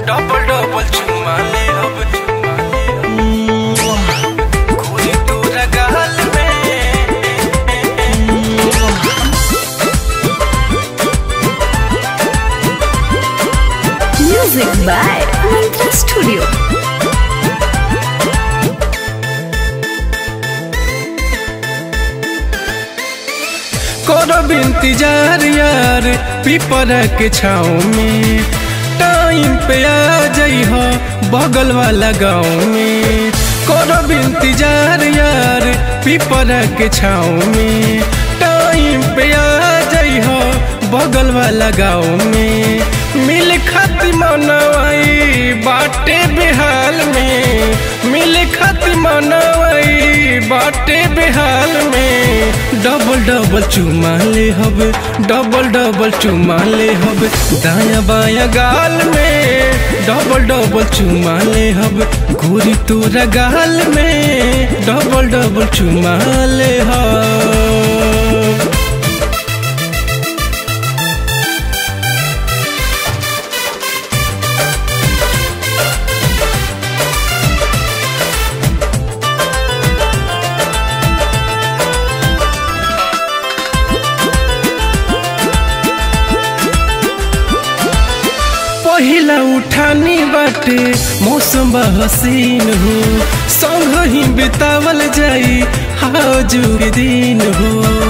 Double double चुमा ले अब कोई तोरा गाल में। Music by Mantra Studio. करब इंतजार यार पीपरा के छाँव में, टाइम पे आ जाइ हो बगल वाला गाँव में। करब इंतजार यार पीपरा के छाँव में, टाइम पे आ जाइ हो बगल वाला गाँव में। मिल खाती मनवाई बाटे बेहाल में, मिल खाती मनवाई बाटे बेहाल में। डबल डबल चुमा ले हब, डबल डबल चुमा ले हब दाया बाया गाल में। डबल डबल चुमा ले हब गोरी तोरा गाल में, डबल डबल चुमा ले हब। पहिला उठानी बाटे मौसम हसीन हो, संग ही बितावल जाई हाजू के दिन हो।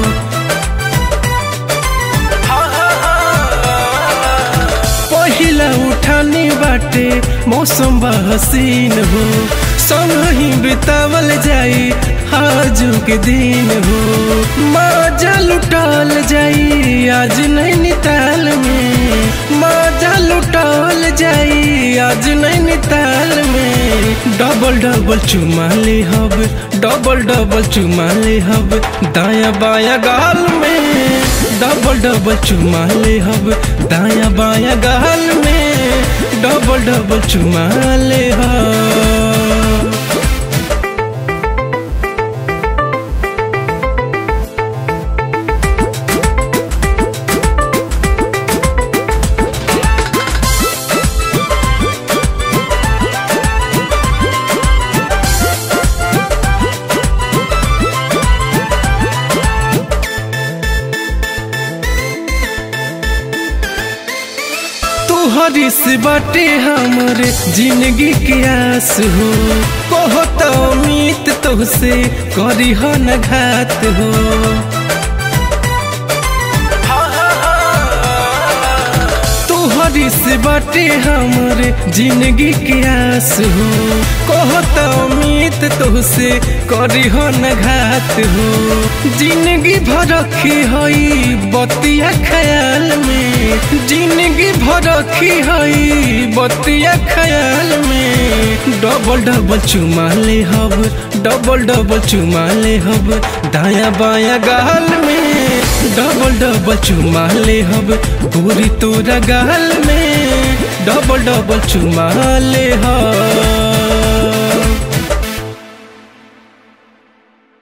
पहिला उठानी बाटे मौसम हसीन हो, संग ही बितावल जाई हाजू के दिन हो। मजा लुटाल जाई आज नैनीताल में, मजा लुटाल जाई आज नैनीताल में। डबल डबल चुमा ले हब, डबल डबल चुमा ले हब दाया बाया गाल में। डबल डबल चुमा ले हब दाया बाया गाल में, डबल डबल चुमा ले हब। तोहरी से बाटे हमरे जिंदगी के आस हो, कहत उम्मीद तोहसे करी हो न घात हो। तोहरी से बाटे हमरे जिंदगी के आस हो, कहत उम्मीद तोहसे करी हो न घात हो। जिंदगी भर रखी हई बतिया ख्याल में, जिंदगी भर रखी हई बतिया ख्याल में। डबल डबल चुमा ले हब, डबल डबल चुमा ले हब दाया बाया गाल में। डबल डबल चुमा ले हब गोरी तोरा गाल में, डबल डबल चुमा ले हब।